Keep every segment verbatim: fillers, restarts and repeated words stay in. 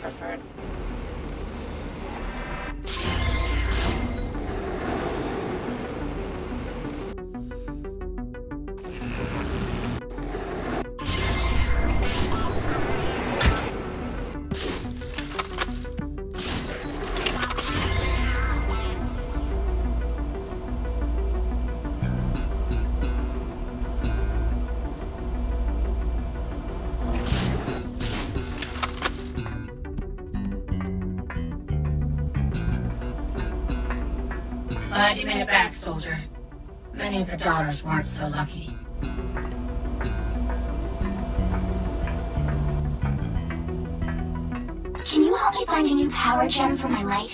preferred. Glad you made it back, soldier. Many of the daughters weren't so lucky. Can you help me find a new power gem for my light?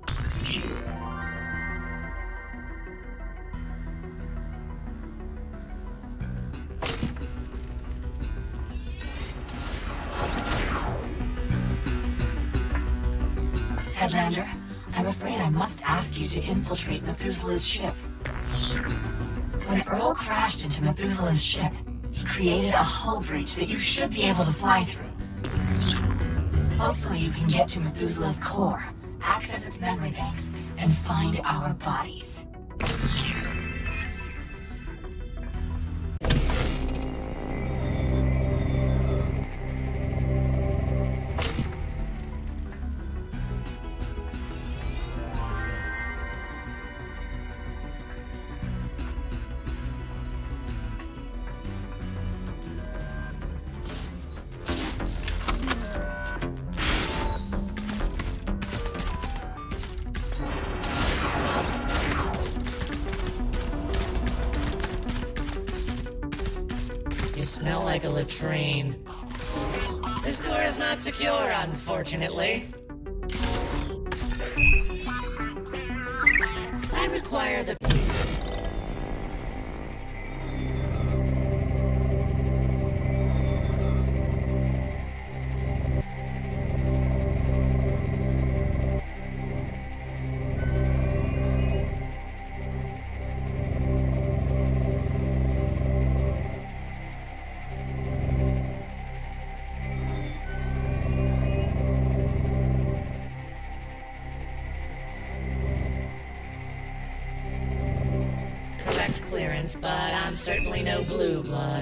Headlander, I'm afraid I must ask you to infiltrate Methuselah's ship. When Earl crashed into Methuselah's ship, he created a hull breach that you should be able to fly through. Hopefully you can get to Methuselah's core, access its memory banks, and find our bodies. You smell like a latrine. This door is not secure, unfortunately. I require the... clearance, but I'm certainly no blue blood.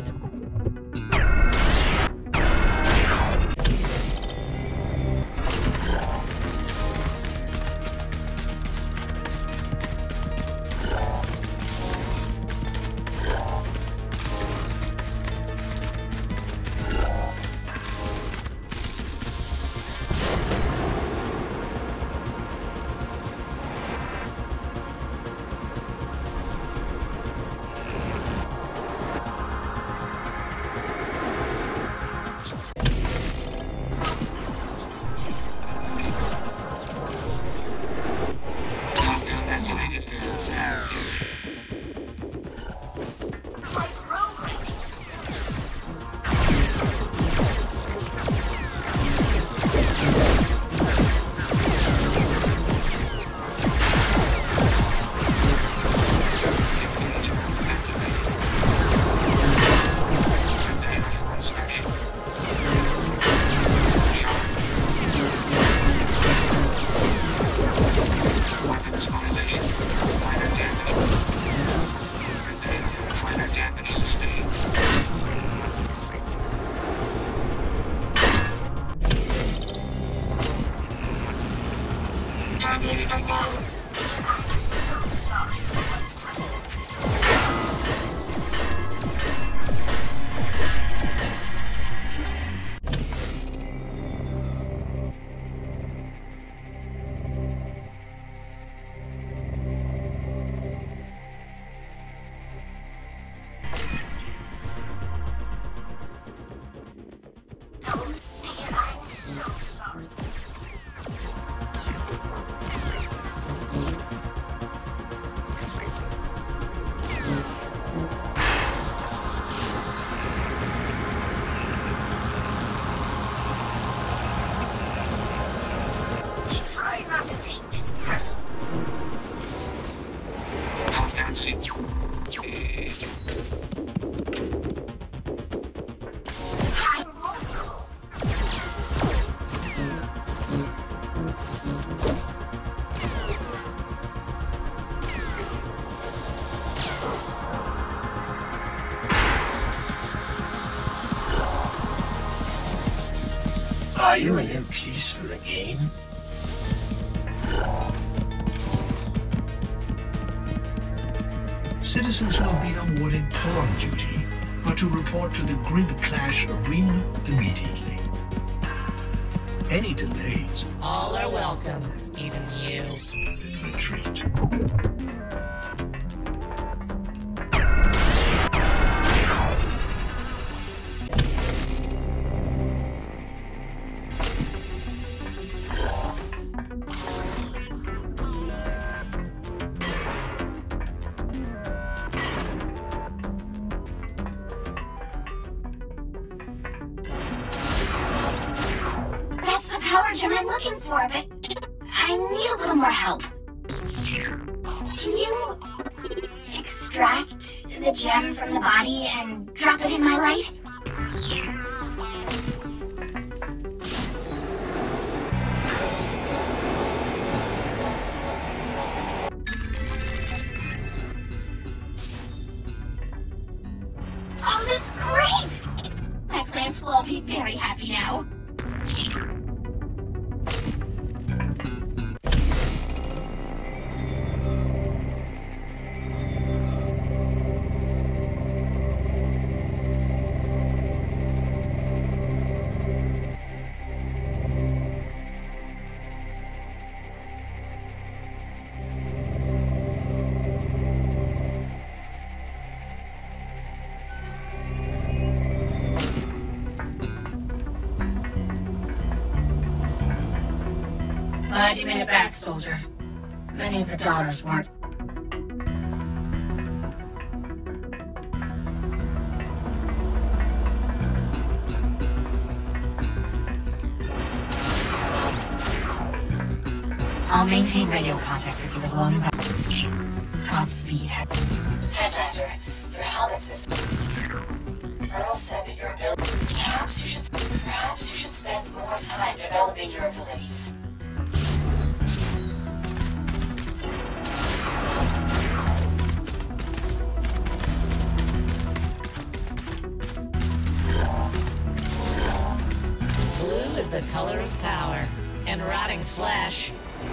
Try not to take this person. That's it. I'm vulnerable. Are you a new piece for the game? Citizens will be awarded pawn duty, but to report to the Grid Clash Arena immediately. Any delays... All are welcome, even you. Retreat. That's the power gem I'm looking for, but I need a little more help. Can you extract the gem from the body and drop it in my light? Oh, that's great! My plants will all be very happy now. Glad you made it back, soldier. Many of the daughters weren't. I'll maintain radio contact with you as long as I... Godspeed. Headlander, your helmet system... Earl said that your ability... Perhaps you should... Perhaps you should spend more time developing your abilities. Blue is the color of power and rotting flesh.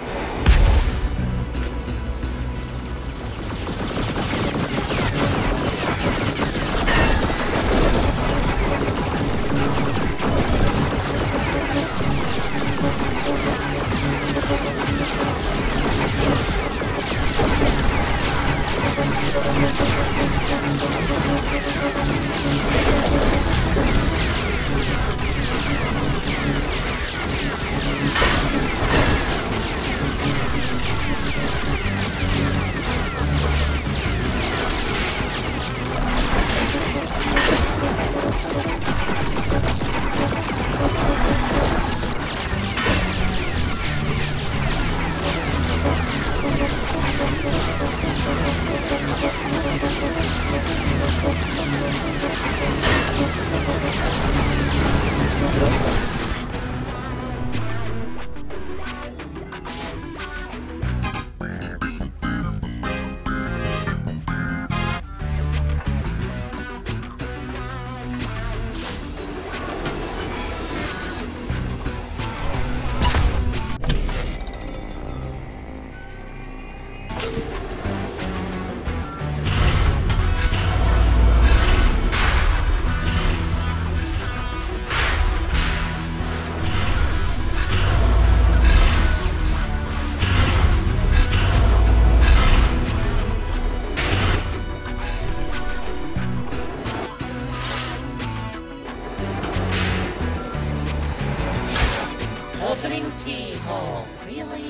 Opening keyhole. Really?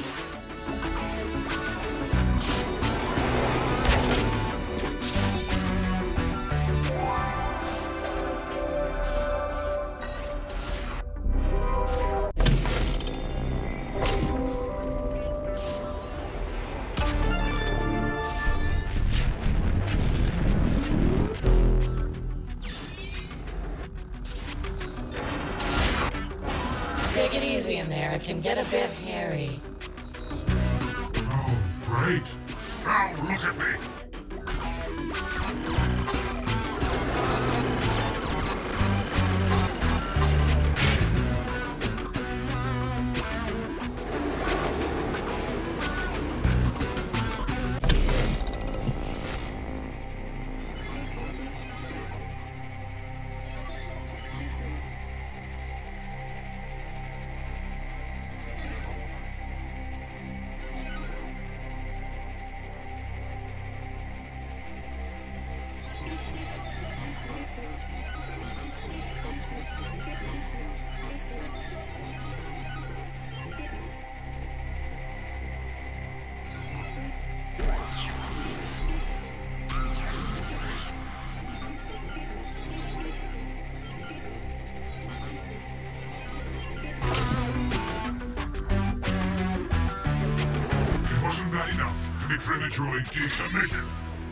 Take it easy in there. It can get a bit hairy. Oh, great. Now look at me. to be prematurely decommissioned.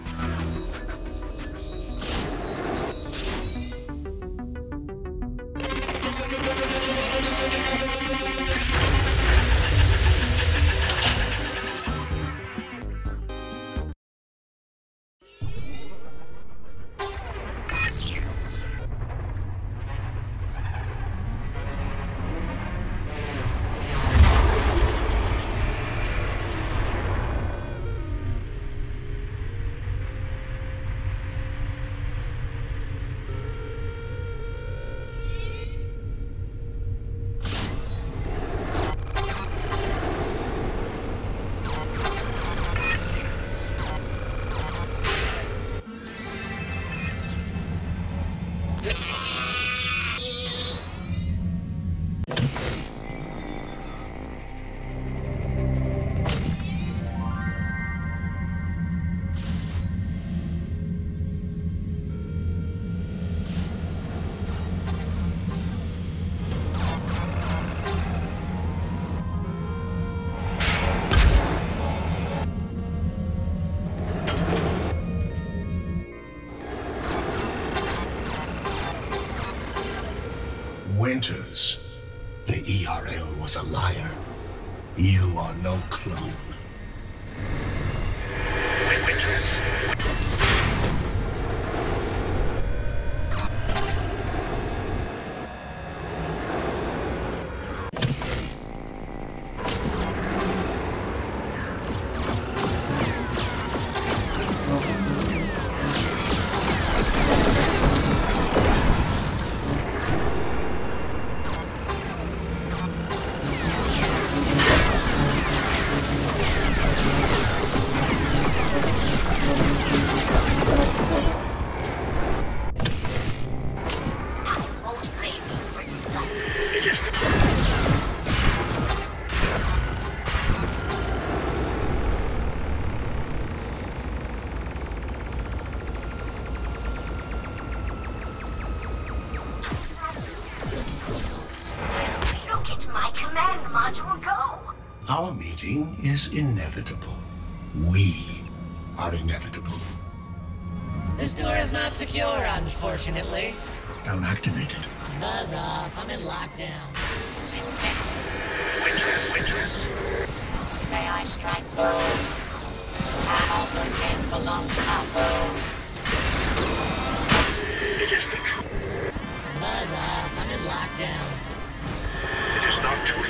Winters. The E R L was a liar. You are no clone. Winters. Our meeting is inevitable. We are inevitable. This door is not secure, unfortunately. Lockdown activated. Buzz off. I'm in lockdown. Winters, Winters. May I strike gold? How the game belong to our gold? It is the truth. Buzz off. I'm in lockdown. It is not too late.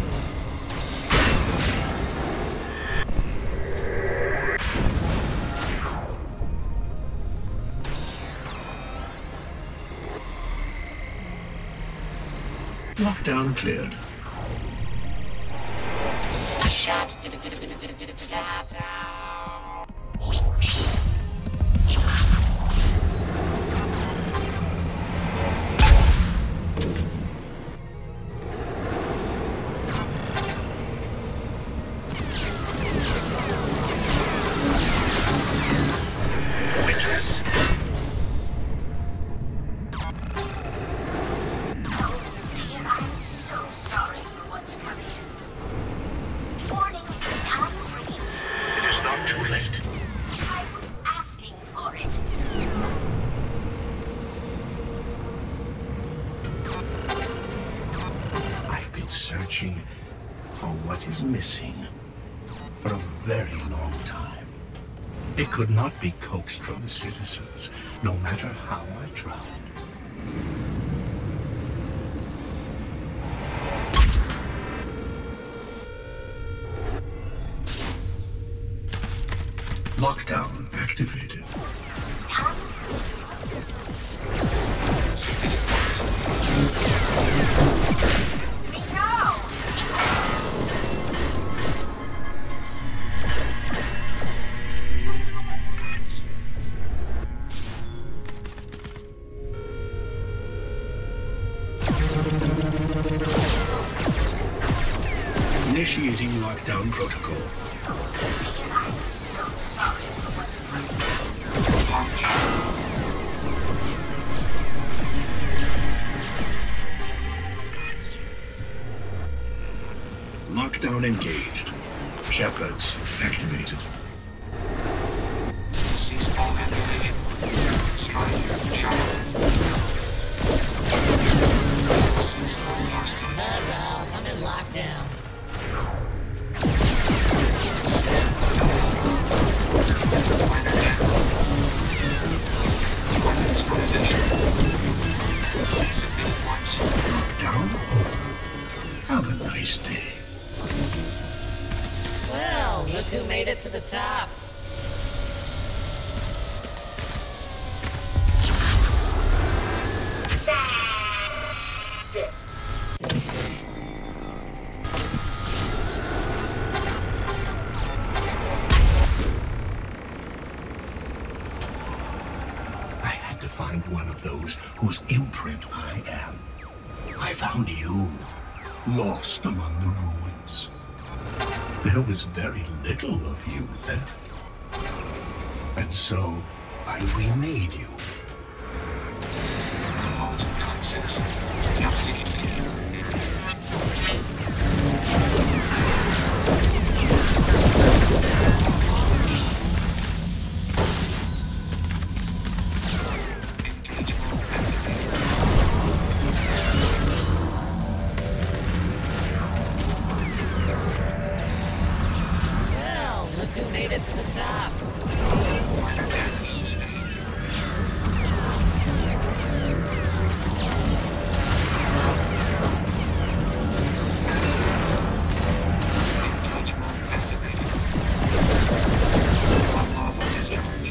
Lockdown cleared. Shut down. Searching for what is missing for a very long time. It could not be coaxed from the citizens, no matter how I tried. Lockdown activated. Initiating lockdown protocol. Dear, I'm so sorry for what's Lockdown engaged. Shepherds activated. Cease all manipulation. Strike. Charge. Cease all hostage. Buzz off. I'm in lockdown. Cease minor damage. Weapons rotation. Submit once. Lockdown? Have a nice day. Well, look who made it to the top. I had to find one of those whose imprint I am. I found you, lost among the ruins. There was very little of you left. And so, I remade you. Vault nonsense. Toxic. Well, look who made it to the top. Minor damage sustained. Engage mode activated. Unlawful discharge.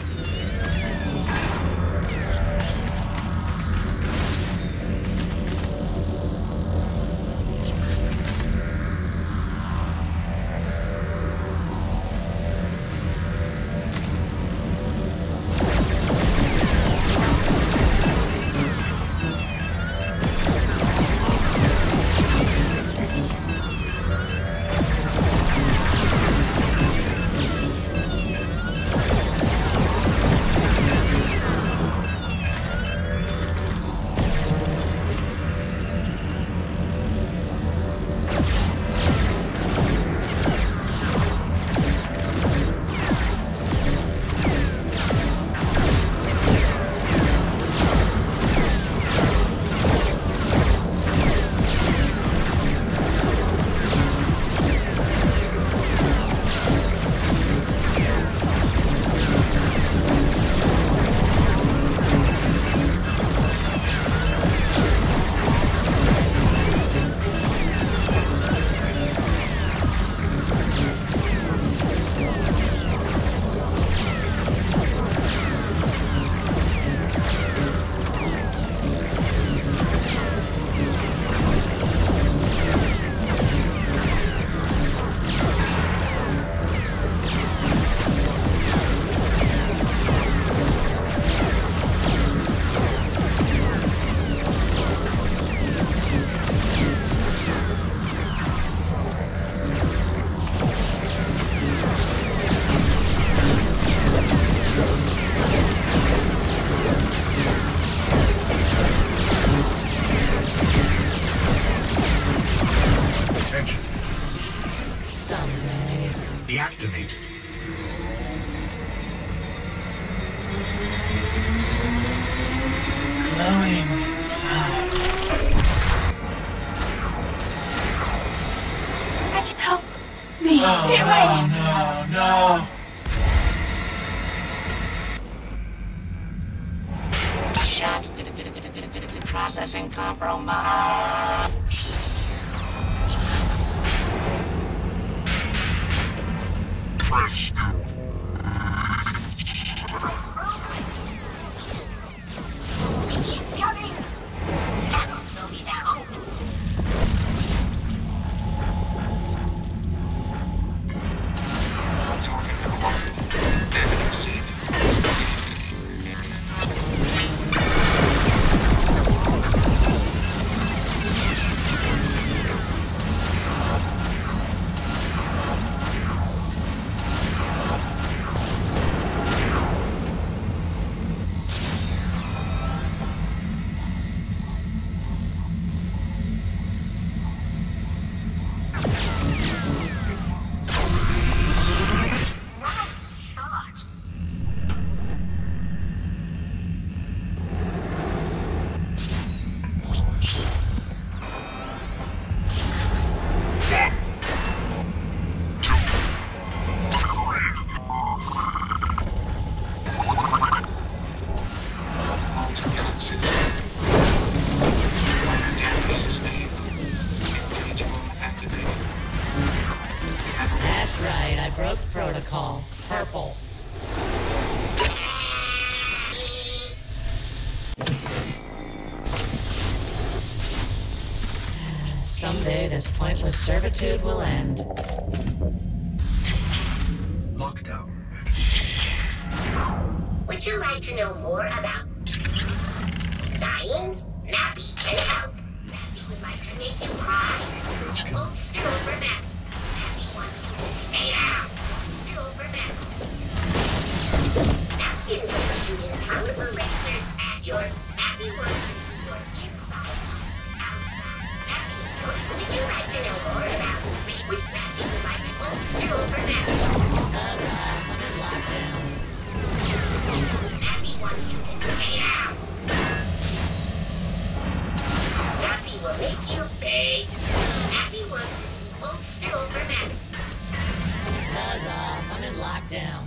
Attention. Someday. Deactivated. Glowing inside. Help me, stay away. Oh, no, no. Shut. Processing compromised. Press you. Keep coming. That will slow me down. Target acquired. Damage received. I broke protocol. Purple. Someday this pointless servitude will end. Lockdown. Would you like to know more about dying? Nappy can help. Nappy would like to make you cry. Hold still for Nappy. Nappy wants you to stay down. Hold still for Nappy. Nappy enjoys shooting powerful lasers at your... Nappy wants to see your inside, outside. Nappy enjoys... Would you like to know more about... Would Nappy would like to hold still for Nappy? Cause I'm under lockdown. Nappy wants you to stay down. Nappy will make you big. Nappy wants to see hold still for Nappy. Buzz off, I'm in lockdown.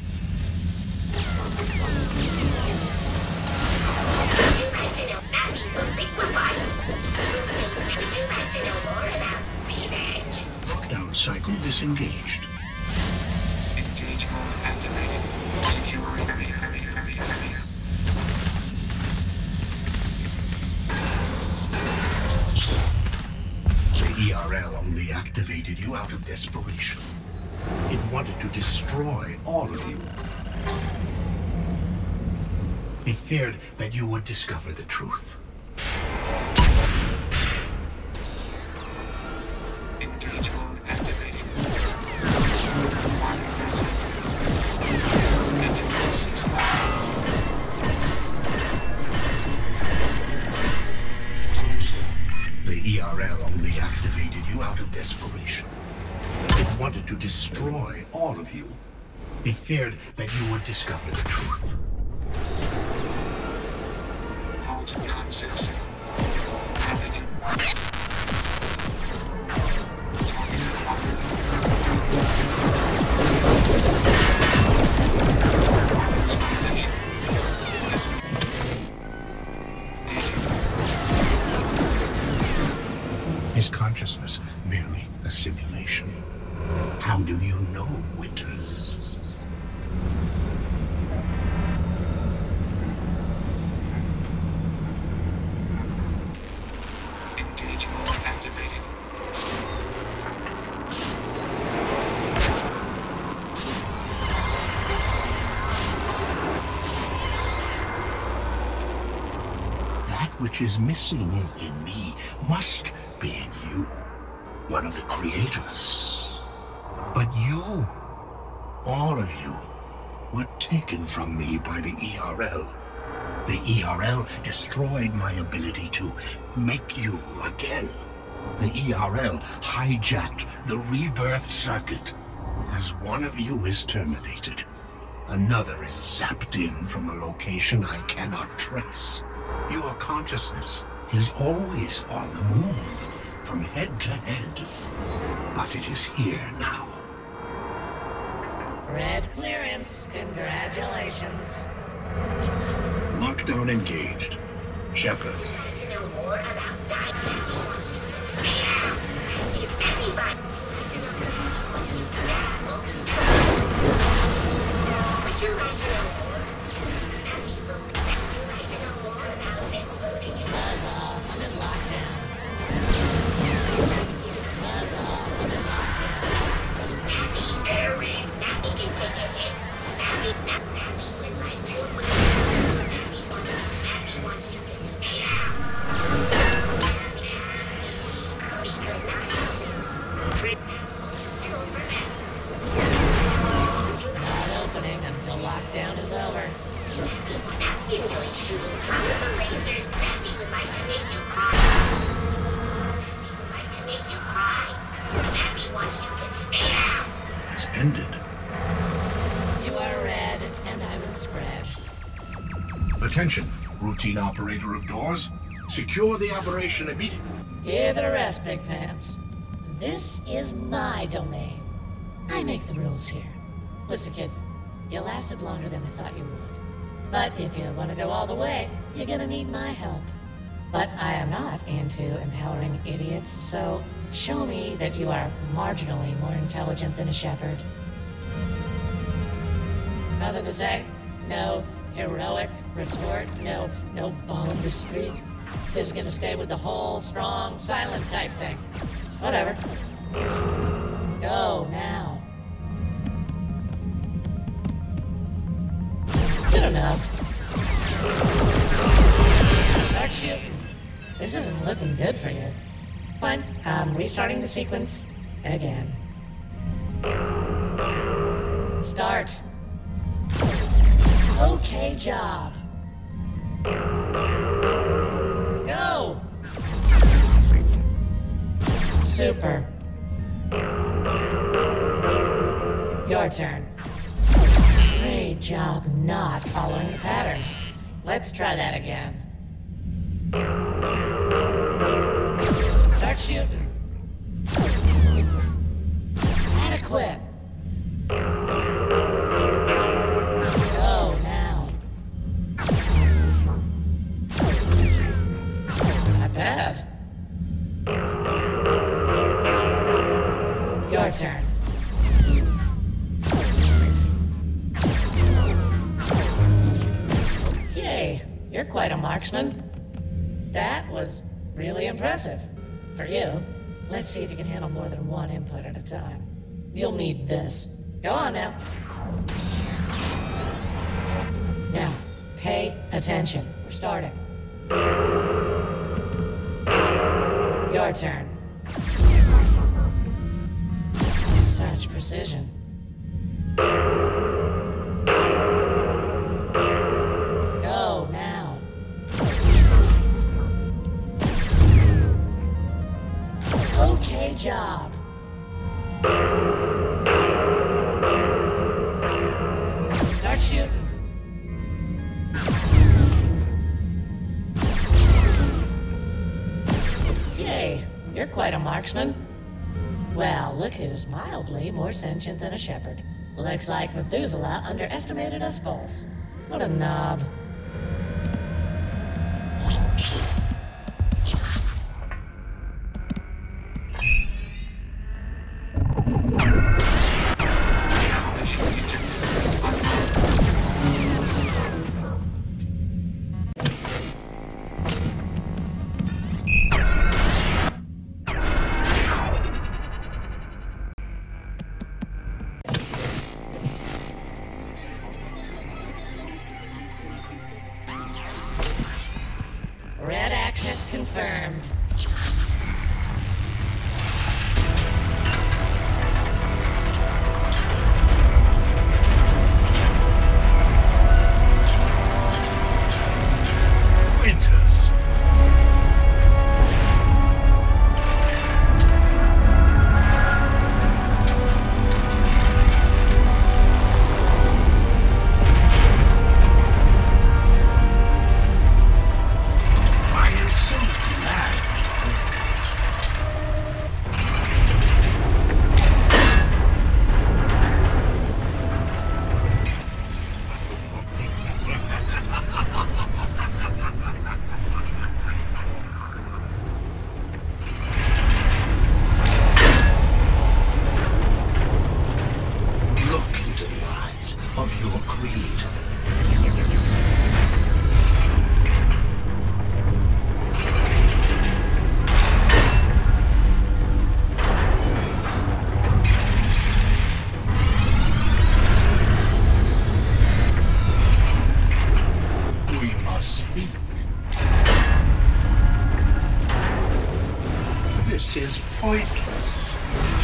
Would you like to know Nappy will liquefy you? Would you like to know more about revenge? Lockdown cycle disengaged. Engage mode activated. Secure area, area, area, area. The E R L only activated you out of desperation. It wanted to destroy all of you. It feared that you would discover the truth. Engage mode activated. Wire present. Entry ceasefire. The E R L only activated you out of desperation. It wanted to destroy all of you. It feared that you would discover the truth. Halt non-citizen. Happening. Target acquired. Performance violation. Dis- Is consciousness merely a simulation? How do you know, Winters? Engage mode activated. That which is missing in me must be in you, one of the creators. But you, all of you, were taken from me by the E R L. The E R L destroyed my ability to make you again. The E R L hijacked the rebirth circuit. As one of you is terminated, another is zapped in from a location I cannot trace. Your consciousness is always on the move, from head to head. But it is here now. Red clearance. Congratulations. Lockdown engaged. Shepard. Would you like to know more about dying? Nappy wants you to stay down. If everybody would like to know more, Nappy wants you to hold still. Would you like to know more? Nappy will... Would you like to know more about exploding in Buzz off, I'm in lockdown. Buzz off, I'm in lockdown. Nappy very... Nappy can take a hit. Nappy... Nappy, Nappy would like to... Nappy wants you... Nappy wants you to stay down. We could not help it. Hold still for Nappy. Would you like Not opening until lockdown is over. Nappy enjoys shooting powerful lasers. Nappy would like to make you cry. Nappy would like to make you cry. Nappy wants you to stay down. It's ended. You are red, and I will spread. Attention, routine operator of doors. Secure the operation immediately. Give it a rest, Big Pants. This is my domain. I make the rules here. Listen, kid, you lasted longer than we thought you would. But if you want to go all the way, you're gonna need my help. But I am not into empowering idiots, so show me that you are marginally more intelligent than a shepherd, Nothing to say? No heroic retort? No, no bomb retreat? This is gonna stay with the whole strong, silent type thing. Whatever. Go now. Good enough. Start shooting. This isn't looking good for you. Fine, I'm restarting the sequence again. Start. Okay job. Go! Super. Your turn. Great job not following the pattern. Let's try that again. Start shooting. Adequate. Go now. Not bad. Your turn. Yay, you're quite a marksman. That was really impressive. For you. Let's see if you can handle more than one input at a time. You'll need this. Go on now. Now, pay attention. We're starting. Your turn. Such precision. Go now. Okay job. Start shooting. Yay, you're quite a marksman. Well, look who's mildly more sentient than a shepherd. Looks like Methuselah underestimated us both. What a knob. Red access confirmed. Winters. I am so glad. Look into the eyes of your creator. We must speak. This is pointless.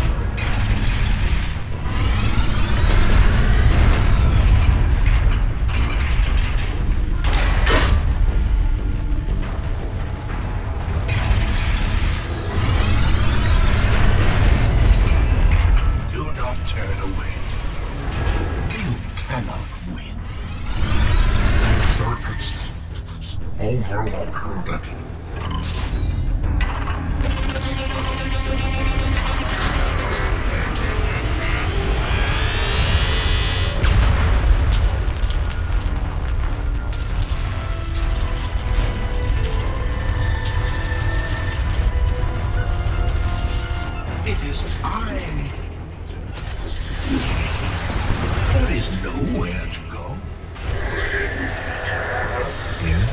Do not turn away. You cannot win. Circuits overloaded. It is time. For There is nowhere to go. Yeah.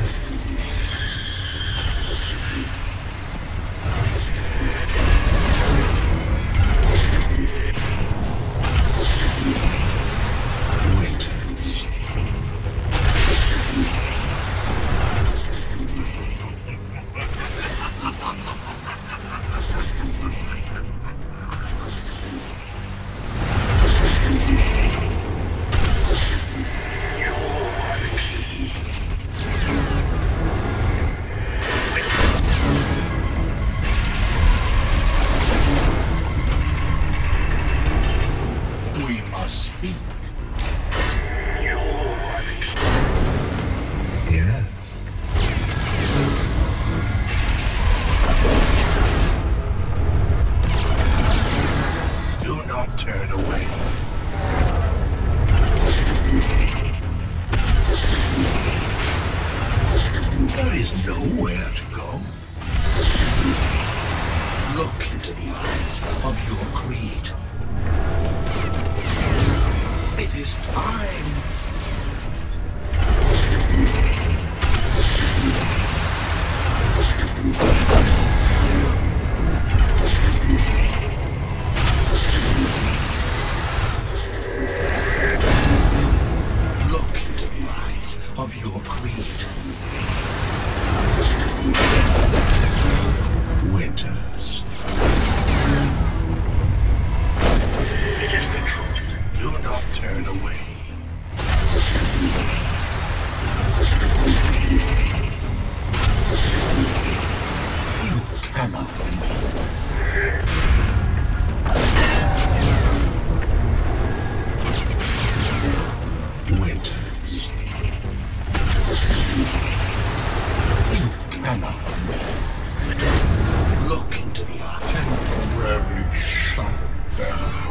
Speak. You are the king. Yes. Do not turn away. There is nowhere to go. Look into the eyes of your creator. It is time. Look into the eyes of your creator. Winters. It is the truth. Do not turn away. You cannot win. Winters. You cannot win. Look into the eye. Temporary shutdown.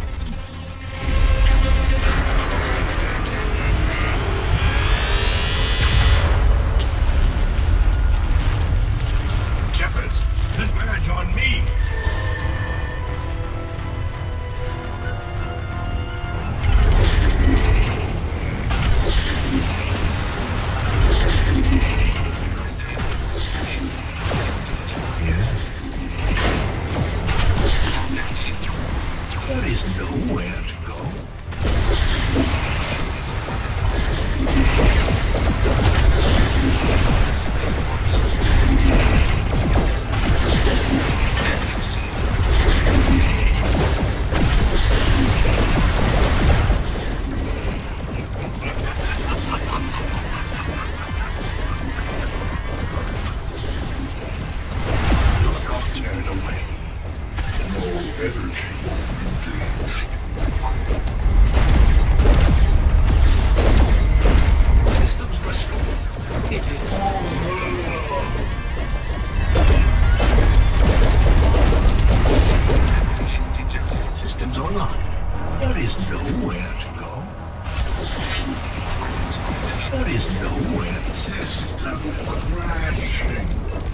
Converge on me! There is nowhere to go. There is nowhere. System crashing.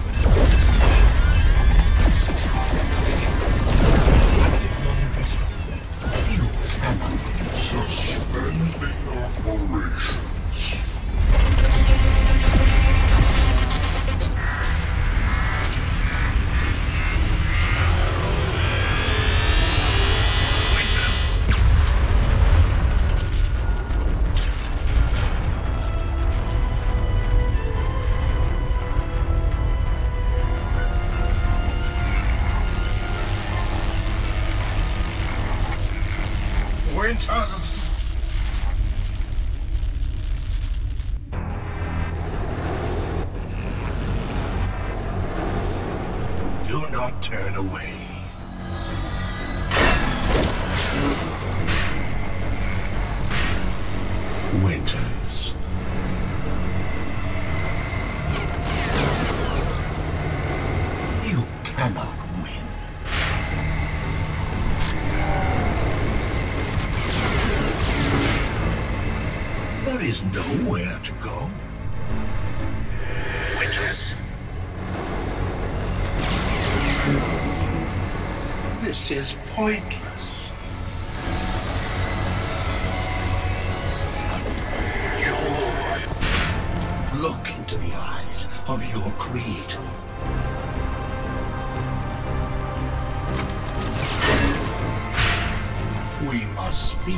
You cannot suspending operations. Winters. Do not turn away. Winters. You cannot win. There is nowhere to go. Winters. This is pointless. look into the eyes of your creator. We must speak.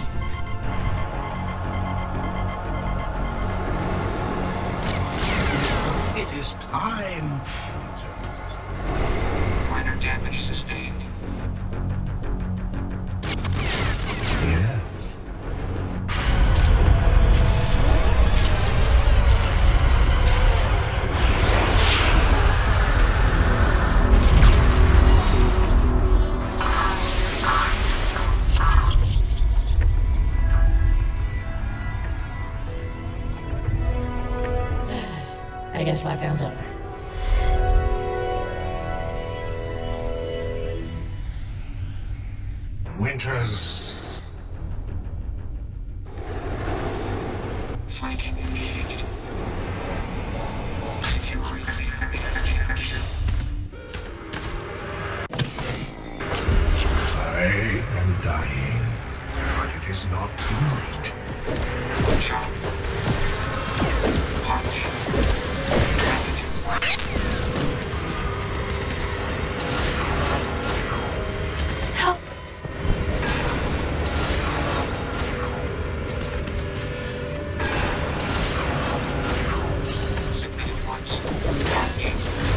It is time. Minor damage sustained. Yes. I guess lockdown's over. Winters. Flanking engaged. Securing. I am dying, but it is not too late. Chop. Punch. Help! Submitted once. Punch.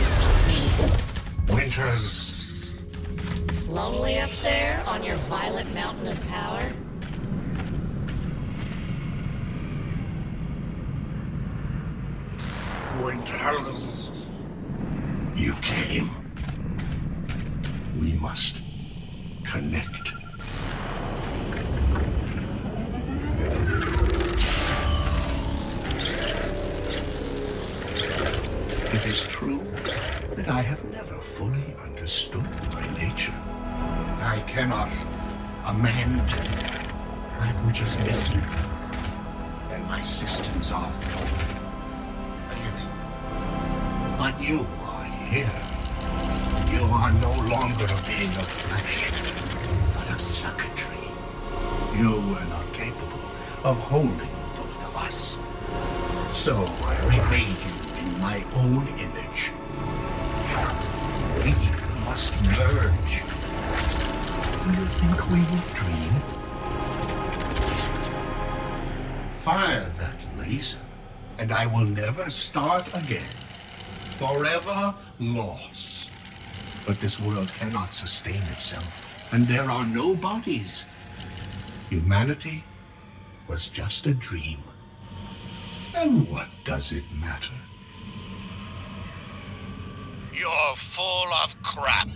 Winters. Lonely up there on your violet mountain of power? Winters. You came. We must connect. It is true that I have never fully understood my nature. I cannot amend that which is missing, and my systems are failing. But you are here. You are no longer a being of flesh, but of circuitry. You were not capable of holding both of us. So I remade you in my own image. We must merge. Do you think we will dream? Fire that laser, and I will never start again. Forever lost. But this world cannot sustain itself, and there are no bodies. Humanity was just a dream. And what does it matter? You're full of crap.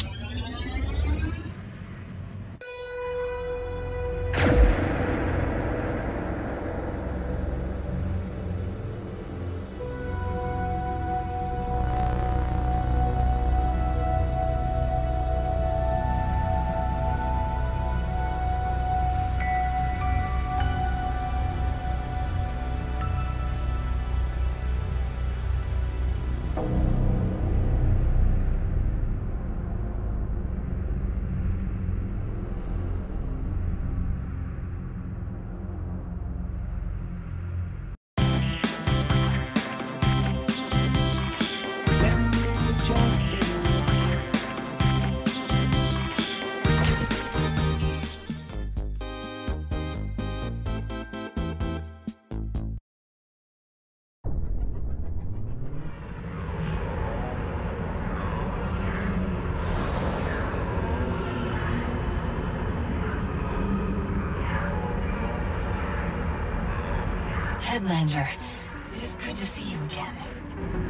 Headlander, it is good to see you again.